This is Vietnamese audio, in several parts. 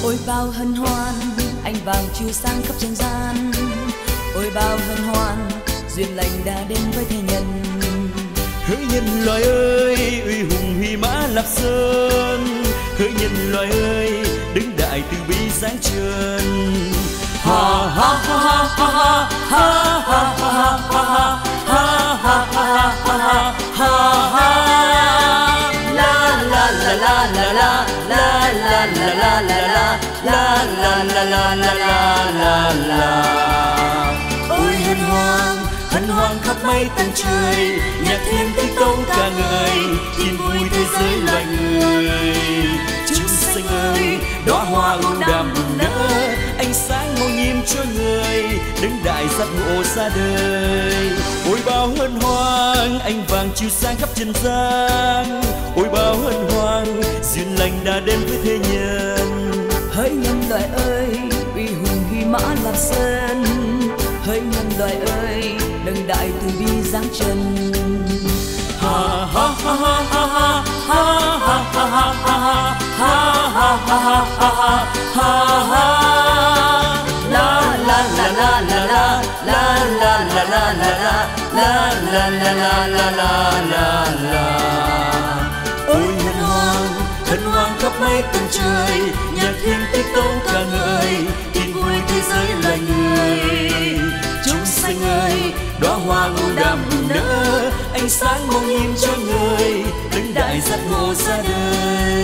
Ôi bao hân hoan, anh vàng chiếu sang khắp trần gian. Ôi bao hân hoan, duyên lành đã đến với thế nhân. Hỡi nhân loại ơi, uy hùng huy mã Lạp Sơn. Hỡi nhân loại ơi, đứng đại từ bi giáng trần. Ha ha ha ha ha ha ha ha ha ha ha ha ha ha ha. La la la la la la la la la la la la la la la la la la. Ôi hân hoan khắp mây tận trời, nhạc thiên tích tấu ca ngợi, yên vui thế giới loài người. Chúng sinh ơi, đóa hoa ưu đàm bừng nở, ánh sáng ngôi nhiệm cho người, đứng đại giác ngộ ra đời. Ôi bao hân hoan, ánh vàng chiếu sáng khắp trần gian. Ôi bao hân hoan, duyên lành đã đến với thế nhân. Hỡi nhân loại ơi, uy hùng huy mã Lạp Sơn. Hỡi nhân loại ơi, đấng đại từ bi giáng trần. Ha ha ha ha ha ha ha ha ha ha ha ha ha ha ha. La la la la la la la la la la la la la la la la la la. Ôi hân hoan khắp mây tận trời, nhạc thiên tích tấu ca ngợi, yên vui thế giới loài người. Chúng sinh ơi, đóa hoa ưu đàm bừng nở, ánh sáng mong nhiệm cho người, đứng đại giác ngộ ra đời.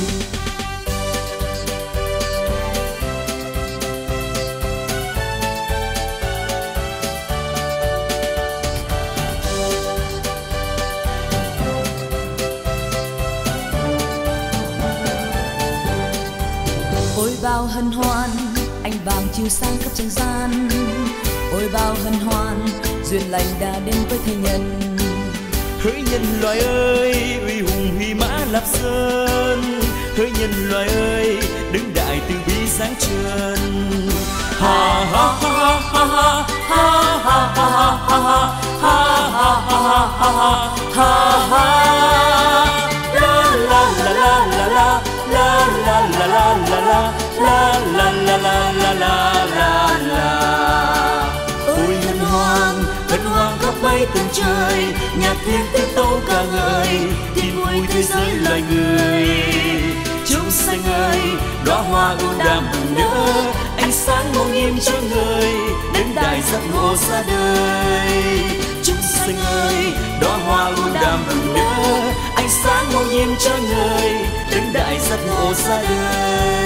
Ôi bao hân hoan, ánh vàng chiếu sang khắp trần gian. Ôi bao hân hoan, duyên lành đã đến với thế nhân. Hỡi nhân loại ơi, uy hùng huy mã Lạp Sơn. Hỡi nhân loại ơi, đứng đại từ bi giáng trần. Ha ha ha ha ha ha ha ha ha ha ha ha ha ha. La la la la la la la la la la la la la la la la la la. Ôi hân hoan khắp mây tận trời, nhạc thiên tích tấu ca ngợi, yên vui thế giới loài người. Chúng sinh ơi, đóa hoa ưu đàm bừng nở, ánh sáng ngôi nhiệm cho người, đến đại giác ngộ ra đời. Chúng sinh ơi, đóa hoa ưu đàm bừng nở, ánh sáng ngôi nhiệm cho người, đến đại giác ngộ ra đời.